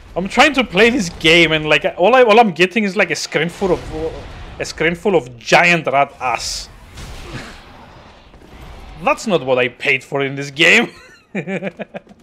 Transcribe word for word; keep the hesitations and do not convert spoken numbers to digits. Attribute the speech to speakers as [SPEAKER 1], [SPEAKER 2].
[SPEAKER 1] I'm trying to play this game and like all I all I'm getting is like a screen full of a screen full of giant rat ass. That's not what I paid for in this game.